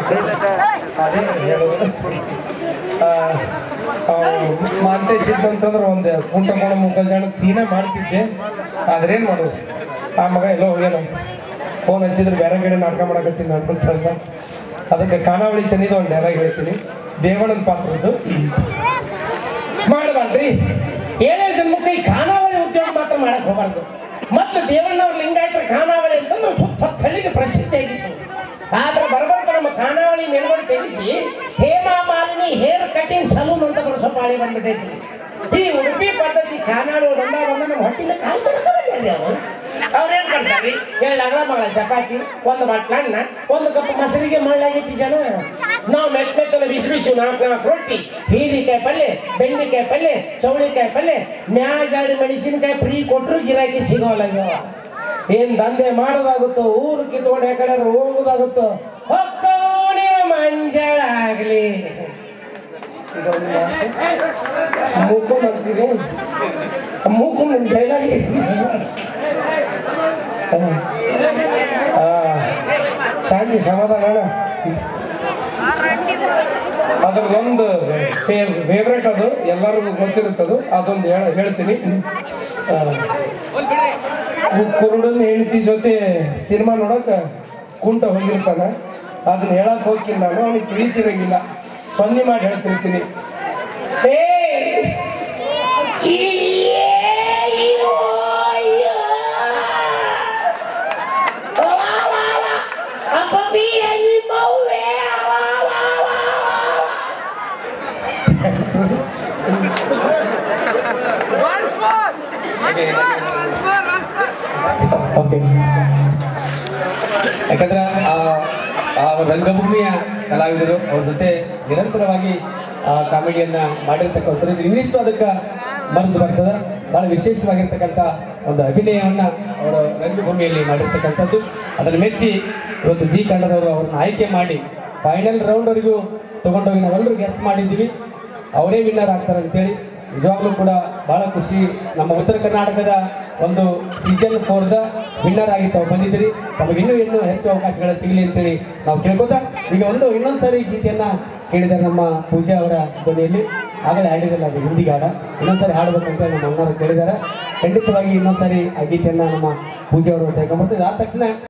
ಅದೇ ಹೇಳೋದು ಮಾಂತೇಶ್ ಇದ್ದಂತಂದ್ರೆ ಒಂದು ಕುಂಟಕೋಣ ಮುಖಜಾಣ ಸೀನಾ ಮಾಡ್ತಿದ್ದೆ. ಆದ್ರೇನು ಮಾಡೋದು, ಆ ಮಗ ಎಲ್ಲೋ ಹೋಗ್ಯಾನ. ಫೋನ್ ಹಚ್ಚಿದ್ರೆ ಬೇರೆ ಕಡೆ ನಾಟಕ ಮಾಡಕತ್ತೀನಿ ನಾನು ಅಂತ. ಅದಕ್ಕೆ ಖಾನಾವಳಿ ಚೆನ್ನಿದ ಒಂದು ಡೈಲಾಗ್ ಹೇಳ್ತೀನಿ, ದೇವಣ್ಣನ ಪಾತ್ರದ್ದು. ಮಾಡಬಾರ್ದ್ರಿ, 7 ಜನ್ಮಕ್ಕೆ ಈ ಖಾನಾವಳಿ ಉದ್ಯೋಗ ಮಾತ್ರ ಮಾಡಕ್ ಹೋಗ್ಬಾರ್ದು. ಮತ್ತು ದೇವಣ್ಣವ್ರ ಲಿಂಗಾಯತರ ಖಾನಾವಳಿ ಅಂತಂದ್ರೆ ಸುತ್ತ ಹಳ್ಳಿಗೆ ಪ್ರಸಿದ್ಧಿ ಆಗಿತ್ತು. ಆದ್ರೆ ಬರ್ಬರ್ಕ ನಮ್ಮ ಖಾನಾವಳಿ ಮೇಲ್ಗಡೆ ತೆಗಿಸಿ Hema Malini hair cutting salon ಅಂತ ಬರೋ ಪಾಳಿ ಬಂದ್ಬಿಟ್ಟೈತಿ. ಈ ಉಡುಪಿ ಪದ್ಧತಿ ಖಾನಾವಳಿ ಬಂದ ನಮ್ಮ ಹೊಟ್ಟಿನ ಕಾಲು ಬಿಡ್ತಾರೆ ಅವರು. ಅವ್ರೇನ್ ಮಾಡ್ತಾರೆ, 2 ಅಗಲ ಮಗಳ ಚಪಾತಿ, 1 ಬಟ್ಲಣ್ಣ, 1 ಕಪ್ ಮೊಸರಿಗೆ ಮಳ್ಳಾಗೈತಿ ಜನ. ನಾವು ಮೆತ್ತನ ಬಿಸಿ 4 ರೊಟ್ಟಿ, ಹೀರಿಕಾಯಿ ಪಲ್ಯ, ಬೆಂಡೆಕಾಯಿ ಪಲ್ಯ, ಚೌಳಿಕಾಯಿ ಪಲ್ಯ, ಮ್ಯಾಗಾಡಿ ಮೆಣಸಿನಕಾಯಿ ಫ್ರೀ ಕೊಟ್ಟರು ಗಿರಾಕಿ ಸಿಗೋಲ್ಲ. ಏನ್ ದಂಧೆ ಮಾಡೋದಾಗುತ್ತೋ, ಊರು ಕಿತ್ಕೊಂಡು ಯಾಕಡೆ ಹೋಗೋದಾಗುತ್ತೋ, ಹೊಕ್ಕವನಿನ ಮಂಜಳ ಆಗ್ಲಿ. ಮೂಕೊಂಡು ಅಂತೀರಿ, ಮೂಕೊಂಡು ಡೈಲಾಗ್ ಶಾಂತಿ ಸಮಾಧಾನ. ಅದ್ರದ್ದೊಂದು ಫೇವ್ರೇಟ್, ಅದು ಎಲ್ಲರಿಗೂ ಗೊತ್ತಿರುತ್ತದು. ಅದೊಂದು ಹೇಳ್ತೀನಿ. ಕುರುಡನ ಹೆಂಡತಿ ಜೊತೆ ಸಿನಿಮಾ ನೋಡಕ್ಕೆ ಕುಂಟ ಹೋಗಿರ್ತಾನೆ. ಅದನ್ನ ಹೇಳಕ್ ಹೋಗ್ತೀನಿ ನಾನು, ಅವನಿಗೆ ತಿಳಿತಿರಂಗಿಲ್ಲ, ಸೊನ್ನೆ ಮಾಡಿ ಹೇಳ್ತಿರ್ತೀನಿ. ಓಕೆ, ಯಾಕಂದ್ರೆ ರಂಗಭೂಮಿಯ ಕಲಾವಿದರು ಅವ್ರ ಜೊತೆ ನಿರಂತರವಾಗಿ ಕಾಮಿಡಿಯನ್ನ ಮಾಡಿರ್ತಕ್ಕಂಥದ್ದು ಇನ್ನಿಷ್ಟು ಅದಕ್ಕೆ ಮನಸ್ಸು ಬರ್ತದೆ. ಬಹಳ ವಿಶೇಷವಾಗಿರ್ತಕ್ಕಂಥ ಒಂದು ಅಭಿನಯವನ್ನ ಅವರು ರಂಗಭೂಮಿಯಲ್ಲಿ ಮಾಡಿರ್ತಕ್ಕಂಥದ್ದು. ಅದನ್ನು ಮೆಚ್ಚಿ ಇವತ್ತು ಜಿ ಕನ್ನಡದವರು ಅವ್ರನ್ನ ಆಯ್ಕೆ ಮಾಡಿ ಫೈನಲ್ ರೌಂಡ್ವರೆಗೂ ತೊಗೊಂಡೋಗಿ ನಾವೆಲ್ಲರೂ ಗೆಸ್ ಮಾಡಿದ್ದೀವಿ, ಅವರೇ ವಿನ್ನರ್ ಆಗ್ತಾರೆ ಅಂತೇಳಿ. ನಿಜವಾಗ್ಲೂ ಕೂಡ ಬಹಳ ಖುಷಿ. ನಮ್ಮ ಉತ್ತರ ಕರ್ನಾಟಕದ ಒಂದು ಸೀಸನ್ 4ದ ವಿನ್ನರ್ ಆಗಿ ತಾವು ಬಂದಿದ್ದೀರಿ. ತಮಗೆ ಇನ್ನೂ ಹೆಚ್ಚು ಅವಕಾಶಗಳು ಸಿಗಲಿ ಅಂತೇಳಿ ನಾವು ಕೇಳ್ಕೊತಾ ಈಗ ಇನ್ನೊಂದ್ಸರಿ ಗೀತೆಯನ್ನ ಕೇಳಿದ್ದಾರೆ ನಮ್ಮ ಪೂಜಾ ಅವರ ಧ್ವನಿಯಲ್ಲಿ. ಆಗಲೇ ಹಾಡಿದಲ್ಲ, ಅದು ಹಿಂದಿ ಹಾಡ. ಇನ್ನೊಂದ್ಸರಿ ಹಾಡಬೇಕಂತ ನಮ್ಮ ಅಣ್ಣವರು ಕೇಳಿದ್ದಾರೆ. ಖಂಡಿತವಾಗಿ ಇನ್ನೊಂದ್ಸರಿ ಆ ಗೀತೆಯನ್ನ ನಮ್ಮ ಪೂಜಾ ಅವರು ತೆಗೆದುಕೊಂಡ್ಬರ್ತೀವಿ. ಆದ ತಕ್ಷಣ